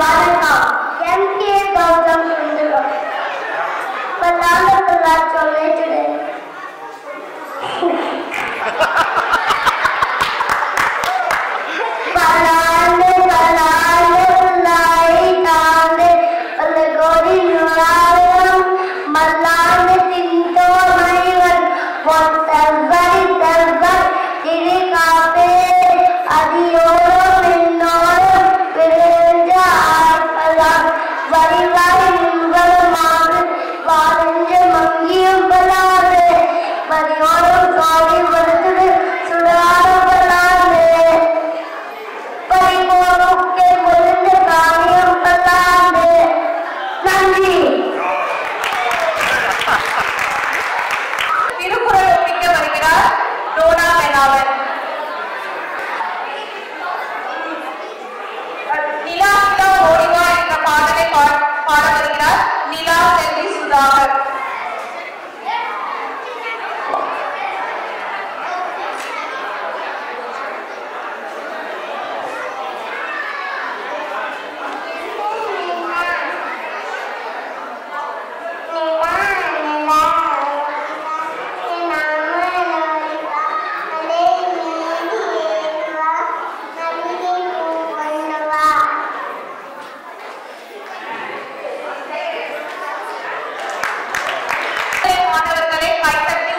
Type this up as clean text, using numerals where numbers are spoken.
வணக்கம். M.K. கௌதம் சுந்தரம். பல்லாண்டுகளா சொல்லிட்டு பல்லாண்டு பல்லாண்டு புல்லாய் தாண்டு பல கோடி நூறாயிரம் மல்லாண்டு திண்டோ மணிவன் பொத்தல்வரி தல்வர் திரு காப்பே அதியோரம் என்னோரம் விரைஞ்ச ஆர்ப்பலாம் வரிவாய் நின்பலமாக வாழஞ்ச மங்கியும் பலாது வரியோரம் காடி வருது சுடாரம் பலாது பரிபோருக்கே முழுந்த காரியம் பலாது. நன்றி. திருக்குறள் ஒப்பிக்க வருகிறார் டோனா மெனாவன். நிலா நிலா ஓடிவா என்ற பாடலை பாட வருகிறார் நிலா செல்வி சுதாகர். மாணவர்களை கைத்தட்டி